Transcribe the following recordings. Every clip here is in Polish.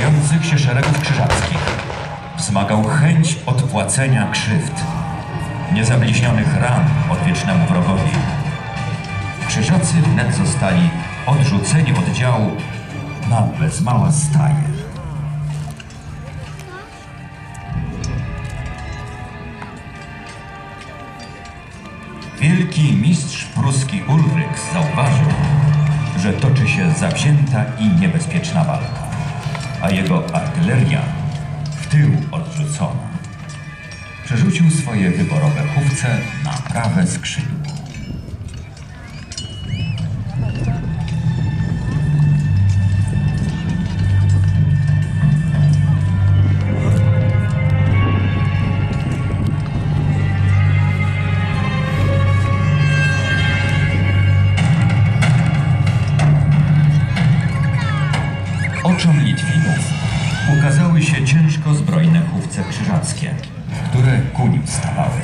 zbliżających się szeregów krzyżackich wzmagał chęć odpłacenia krzywd, niezabliźnionych ran odwiecznemu wrogowi. Krzyżacy wnet zostali odrzuceni od działu na bez mała staje. Wielki mistrz pruski Ulryk zauważył, że toczy się zawzięta i niebezpieczna walka, a jego artyleria w tył odrzucona. Przerzucił swoje wyborowe chówce na prawe skrzydło. Oczom Litwinów ukazały się ciężko zbrojne chówce krzyżackie, które ku nim stawały.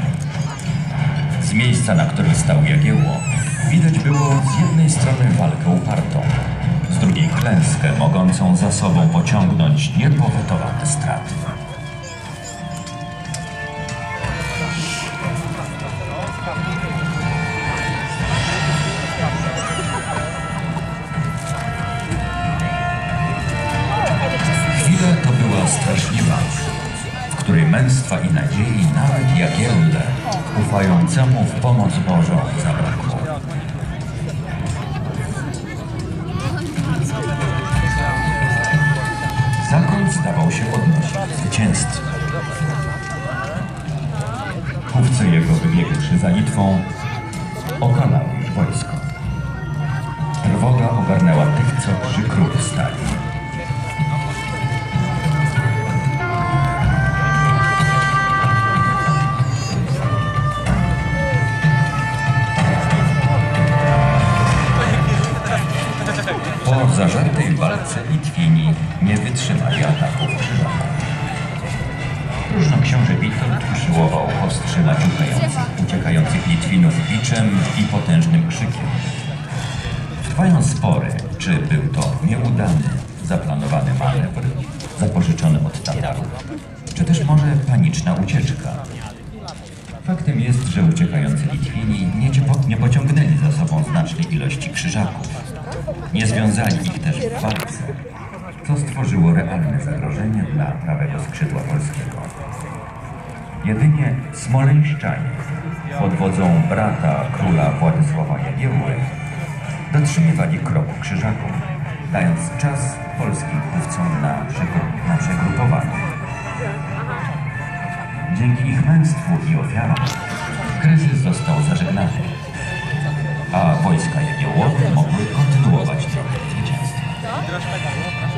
Z miejsca, na którym stał Jagiełło, widać było z jednej strony walkę upartą, z drugiej klęskę mogącą za sobą pociągnąć niepowetowane straty. Chwila to była straszliwa, w której męstwa i nadziei nawet Jagiełle, ufającemu w pomoc Bożą, zabrakło. Zakon zdawał się odnosić zwycięstwo. Chówce jego wybiegłszy za Litwą, okalały już wojsko. Trwoga ogarnęła tych, co przy królu stali. Po zażartej walce Litwini nie wytrzymali ataków krzyżaków. Próżnoksiąże Witold usiłował powstrzymać uciekających Litwinów biczem i potężnym krzykiem. Trwają spory, czy był to nieudany, zaplanowany manewr, zapożyczony od Tatarów, czy też może paniczna ucieczka. Faktem jest, że uciekający Litwini nie pociągnęli za sobą znacznej ilości krzyżaków. Nie związali ich też w walce, co stworzyło realne zagrożenie dla prawego skrzydła polskiego. Jedynie smoleńszczanie pod wodzą brata króla Władysława Jagiełły dotrzymywali kroku krzyżakom, dając czas polskim chówcom na przegrupowanie. Dzięki ich męstwu i ofiarom kryzys został zażegnany, a wojska Jagiełłowe mogły kontynuować drogę zwycięstwa.